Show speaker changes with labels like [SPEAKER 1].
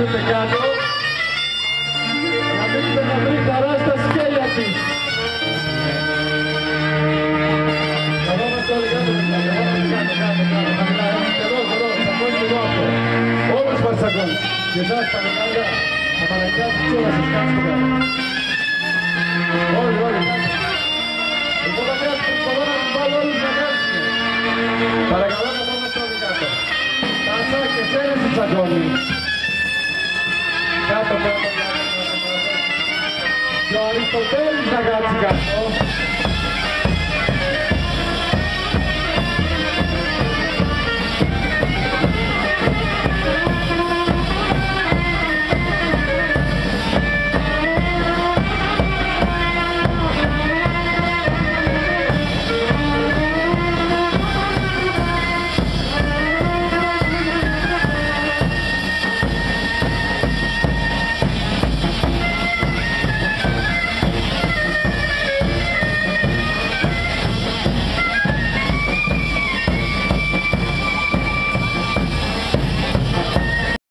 [SPEAKER 1] κάθεται κάτω. Να δείξετε να βρει χαρά στα σκέλια της. Καθόμαστε όλοι κάτω, παιδιά. Κάτω. Εδώ, τσακώνει εδώ αυτό. Όλους μας τσακώνει. Και εσάς παρακαλώ, θα παρακάτω όλα σας κάτσετε κάτω. Όλοι. Εγώ θα κάτσω, μπορώ να τους βάλω όλους να κάτσετε. Παρακαλώ να πάμε όλοι κάτω. Τάσα και εσένα στη τσακώνει. Κάτω. Και ο Αριστοτέλης να κάτσει κάτω.